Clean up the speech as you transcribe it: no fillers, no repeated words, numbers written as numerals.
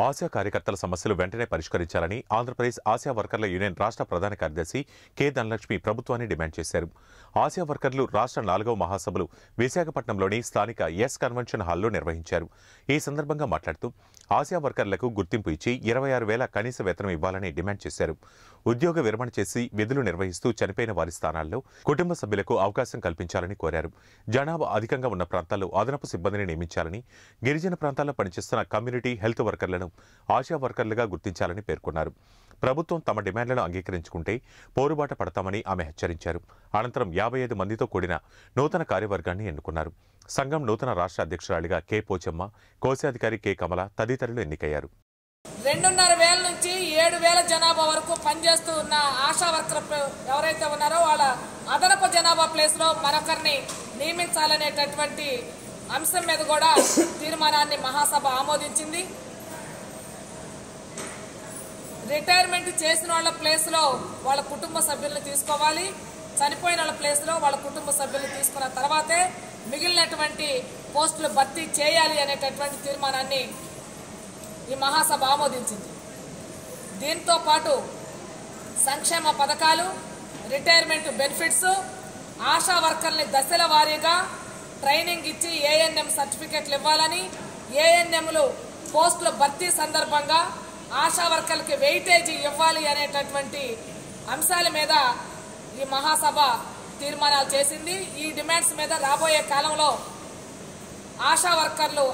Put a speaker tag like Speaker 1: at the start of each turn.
Speaker 1: ఆశా కార్యకర్తల సమస్యలు వెంటనే పరిష్కరించాలని ఆంధ్రప్రదేశ్ ఆశా వర్కర్ల యూనియన్ రాష్ట్ర ప్రధాన కార్యదర్శి కె ధనలక్ష్మి ప్రభుత్వాన్ని డిమాండ్ చేశారు. ఆశా వర్కర్లు రాష్ట్ర 4వ మహాసభలు విశాఖపట్నంలోని స్థానిక ఎస్ కన్వెన్షన్ హాల్లో నిర్వహించారు. ఈ సందర్భంగా మాట్లాడుతూ ఆశా వర్కర్లకు గుర్తింపు ఇచ్చి 26,000 కనీస వేతనం ఇవ్వాలని డిమాండ్ చేశారు. ఉద్యోగ విరమణ చేసి విధులు నిర్వహిస్తూ చనిపోయిన వారి స్థానాల్లో కుటుంబ సభ్యులకు అవకాశం కల్పించాలని కోరారు. జనాభా అధికంగా ఉన్న ప్రాంతాల్లో అదనపు సిబ్బందిని నియమించాలని, గిరిజన ప్రాంతాల్లో పనిచేస్తున్న కమ్యూనిటీ హెల్త్ వర్కర్లను ఆశా వర్కర్లుగా గుర్తించాలని పేర్కొన్నారు. ప్రభుత్వం తమ డిమాండ్లను అంగీకరించుకుంటే పోరుబాట పడతామని ఆమె హెచ్చరించారు. అనంతరం 55 మందితో కూడిన నూతన కార్యవర్గాన్ని ఎన్నుకున్నారు. సంఘం నూతన రాష్ట్ర అధ్యక్షురాలిగా కె పోచమ్మ, కోశాధికారి కె కమల తదితరులు ఎన్నికయ్యారు.
Speaker 2: 2,500 నుంచి 7,000 జనాభా వరకు పనిచేస్తూ ఉన్న ఆశా వర్కర్ ఎవరైతే ఉన్నారో వాళ్ళ అదనపు జనాభా ప్లేస్లో మరొకరిని నియమించాలనేటటువంటి అంశం మీద కూడా తీర్మానాన్ని మహాసభ ఆమోదించింది. రిటైర్మెంట్ చేసిన వాళ్ళ ప్లేస్లో వాళ్ళ కుటుంబ సభ్యులను తీసుకోవాలి. చనిపోయిన వాళ్ళ ప్లేస్లో వాళ్ళ కుటుంబ సభ్యులను తీసుకున్న తర్వాతే మిగిలినటువంటి పోస్టులు భర్తీ చేయాలి అనేటటువంటి తీర్మానాన్ని ఈ మహాసభ ఆమోదించింది. దీంతో పాటు సంక్షేమ పథకాలు, రిటైర్మెంట్ బెనిఫిట్స్, ఆశా వర్కర్ని దశల వారీగా ట్రైనింగ్ ఇచ్చి ఏఎన్ఎం సర్టిఫికెట్లు ఇవ్వాలని, ఏఎన్ఎంలు పోస్టుల భర్తీ సందర్భంగా ఆశా వర్కర్లకి వెయిటేజీ ఇవ్వాలి అనేటటువంటి అంశాల మీద ఈ మహాసభ తీర్మానాలు చేసింది. ఈ డిమాండ్స్ మీద రాబోయే కాలంలో ఆశా వర్కర్లు